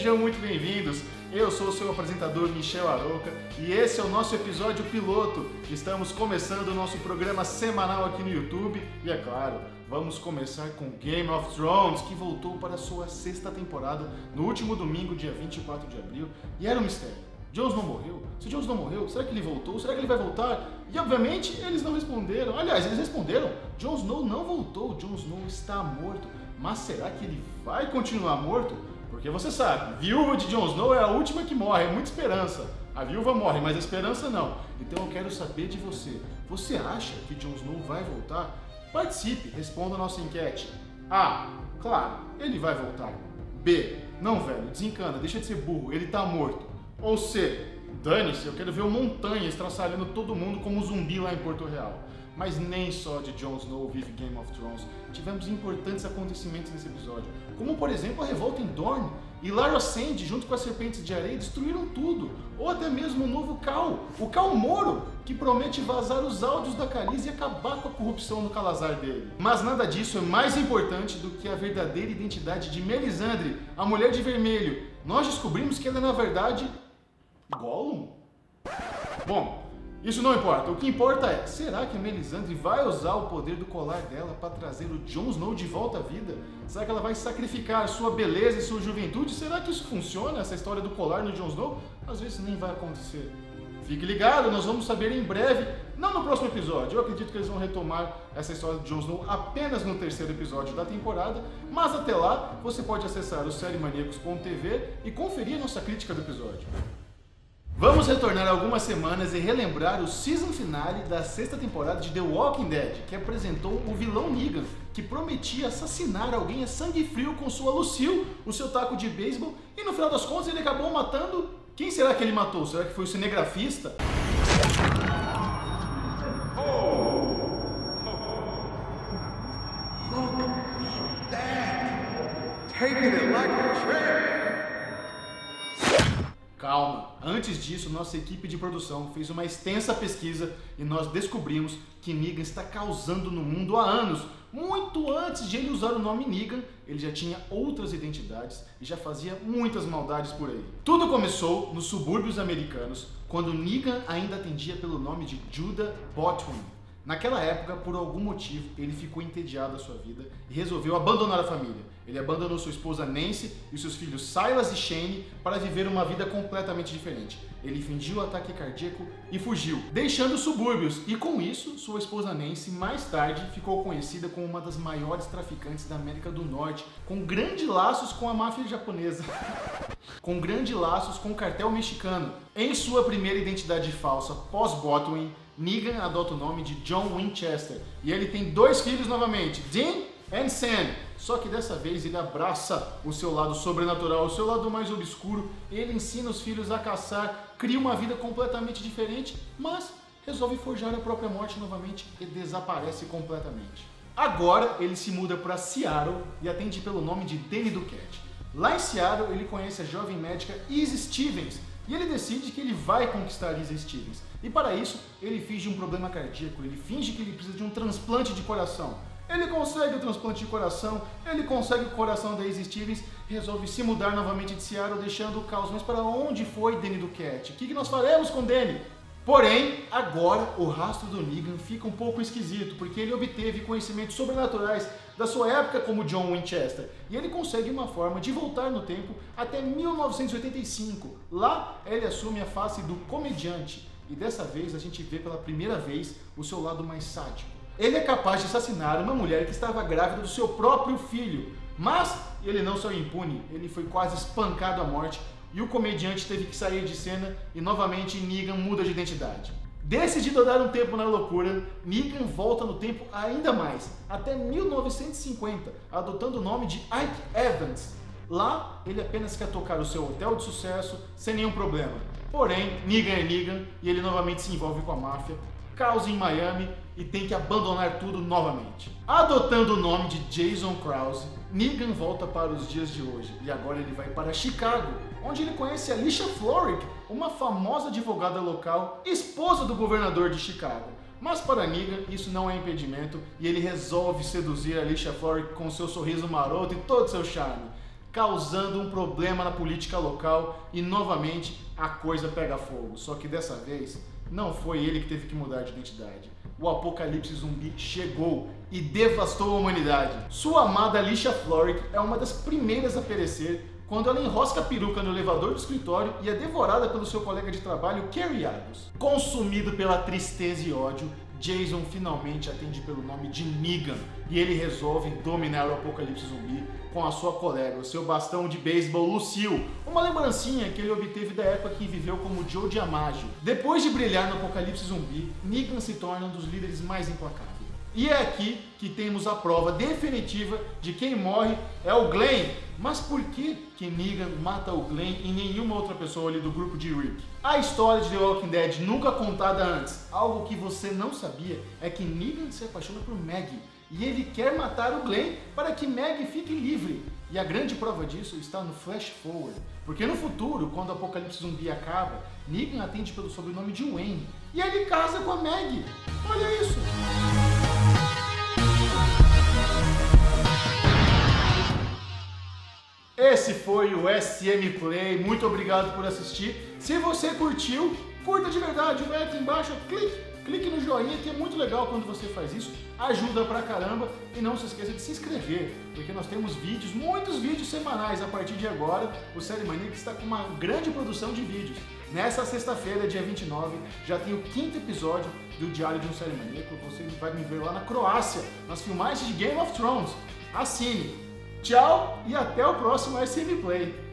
Sejam muito bem-vindos. Eu sou o seu apresentador Michel Arouca e esse é o nosso episódio piloto. Estamos começando o nosso programa semanal aqui no YouTube e, é claro, vamos começar com Game of Thrones, que voltou para a sua 6ª temporada no último domingo, dia 24 de abril, e era um mistério. Jon Snow morreu? Se Jon Snow morreu, será que ele voltou? Será que ele vai voltar? E obviamente eles não responderam. Aliás, eles responderam. Jon Snow não voltou, Jon Snow está morto. Mas será que ele vai continuar morto? Porque você sabe, viúva de Jon Snow é a última que morre, é muita esperança. A viúva morre, mas a esperança não. Então eu quero saber de você. Você acha que Jon Snow vai voltar? Participe, responda a nossa enquete. A. Claro, ele vai voltar. B. Não, velho, desencana, deixa de ser burro, ele tá morto. Ou C. Dane-se, eu quero ver o Montanha estraçalhando todo mundo como zumbi lá em Porto Real. Mas nem só de Jon Snow vive Game of Thrones. Tivemos importantes acontecimentos nesse episódio, como por exemplo a revolta em Dorne, e Lara Sand, junto com as Serpentes de Areia, destruíram tudo. Ou até mesmo o novo Khal, o Khal Moro, que promete vazar os áudios da Khaleesi e acabar com a corrupção no Calazar dele. Mas nada disso é mais importante do que a verdadeira identidade de Melisandre, a Mulher de Vermelho. Nós descobrimos que ela é, na verdade, Gollum? Bom, isso não importa. O que importa é, será que a Melisandre vai usar o poder do colar dela para trazer o Jon Snow de volta à vida? Será que ela vai sacrificar sua beleza e sua juventude? Será que isso funciona, essa história do colar no Jon Snow? Às vezes nem vai acontecer. Fique ligado, nós vamos saber em breve, não no próximo episódio. Eu acredito que eles vão retomar essa história de Jon Snow apenas no 3º episódio da temporada, mas até lá você pode acessar o seriemaníacos.tv e conferir a nossa crítica do episódio. Vamos retornar algumas semanas e relembrar o season finale da 6ª temporada de The Walking Dead, que apresentou o vilão Negan, que prometia assassinar alguém a sangue frio com sua Lucille, o seu taco de beisebol, e no final das contas ele acabou matando... Quem será que ele matou? Será que foi o cinegrafista? Calma, antes disso, nossa equipe de produção fez uma extensa pesquisa e nós descobrimos que Negan está causando no mundo há anos. Muito antes de ele usar o nome Negan, ele já tinha outras identidades e já fazia muitas maldades por aí. Tudo começou nos subúrbios americanos, quando Negan ainda atendia pelo nome de Judah Botwin. Naquela época, por algum motivo, ele ficou entediado da sua vida e resolveu abandonar a família. Ele abandonou sua esposa Nancy e seus filhos Silas e Shane para viver uma vida completamente diferente. Ele fingiu o ataque cardíaco e fugiu, deixando os subúrbios. E com isso, sua esposa Nancy, mais tarde, ficou conhecida como uma das maiores traficantes da América do Norte, com grandes laços com a máfia japonesa. Com grandes laços com o cartel mexicano. Em sua primeira identidade falsa, pós-Botwin, Negan adota o nome de John Winchester e ele tem 2 filhos novamente, Dean e Sam. Só que dessa vez ele abraça o seu lado sobrenatural, o seu lado mais obscuro. Ele ensina os filhos a caçar, cria uma vida completamente diferente, mas resolve forjar a própria morte novamente e desaparece completamente. Agora ele se muda para Seattle e atende pelo nome de Danny Duquette. Lá em Seattle ele conhece a jovem médica Izzy Stevens e ele decide que ele vai conquistar Izzy Stevens. E para isso, ele finge um problema cardíaco, ele finge que ele precisa de um transplante de coração. Ele consegue o transplante de coração, ele consegue o coração da Izzy Stevens, resolve se mudar novamente de Seattle, deixando o caos. Mas para onde foi Danny Duquette? O que nós faremos com Danny? Porém, agora o rastro do Negan fica um pouco esquisito, porque ele obteve conhecimentos sobrenaturais da sua época como John Winchester, e ele consegue uma forma de voltar no tempo até 1985. Lá, ele assume a face do comediante, e dessa vez a gente vê pela primeira vez o seu lado mais sádico. Ele é capaz de assassinar uma mulher que estava grávida do seu próprio filho, mas ele não saiu impune, ele foi quase espancado à morte, e o comediante teve que sair de cena e novamente Negan muda de identidade. Decidido a dar um tempo na loucura, Negan volta no tempo ainda mais, até 1950, adotando o nome de Ike Evans. Lá, ele apenas quer tocar o seu hotel de sucesso sem nenhum problema. Porém, Negan é Negan e ele novamente se envolve com a máfia, causa em Miami e tem que abandonar tudo novamente. Adotando o nome de Jason Krause, Negan volta para os dias de hoje e agora ele vai para Chicago, onde ele conhece Alicia Florrick, uma famosa advogada local, esposa do governador de Chicago. Mas para Negan isso não é impedimento e ele resolve seduzir Alicia Florrick com seu sorriso maroto e todo seu charme. causando um problema na política local e novamente a coisa pega fogo. Só que dessa vez não foi ele que teve que mudar de identidade. O apocalipse zumbi chegou e devastou a humanidade. Sua amada Alicia Florrick é uma das primeiras a perecer quando ela enrosca a peruca no elevador do escritório e é devorada pelo seu colega de trabalho, Cary Agos. Consumido pela tristeza e ódio, Jason finalmente atende pelo nome de Negan e ele resolve dominar o apocalipse zumbi com a sua colega, o seu bastão de beisebol Lucille, uma lembrancinha que ele obteve da época que viveu como Joe DiMaggio. Depois de brilhar no apocalipse zumbi, Negan se torna um dos líderes mais implacáveis. E é aqui que temos a prova definitiva de quem morre é o Glenn. Mas por que Negan mata o Glenn e nenhuma outra pessoa ali do grupo de Rick? A história de The Walking Dead nunca contada antes. Algo que você não sabia é que Negan se apaixona por Maggie e ele quer matar o Glenn para que Maggie fique livre. E a grande prova disso está no Flash Forward, porque no futuro, quando o apocalipse zumbi acaba, Negan atende pelo sobrenome de Wayne e ele casa com a Maggie. Olha isso! Esse foi o SM Play, muito obrigado por assistir. Se você curtiu, curta de verdade, vai aqui embaixo, clique no joinha, que é muito legal quando você faz isso, ajuda pra caramba. E não se esqueça de se inscrever, porque nós temos vídeos, muitos vídeos semanais a partir de agora. O Série Maníaca está com uma grande produção de vídeos. Nessa sexta-feira, dia 29, já tem o 5º episódio do Diário de um Série Maníaco. Você vai me ver lá na Croácia, nas filmagens de Game of Thrones. Assine! Tchau e até o próximo SM Play.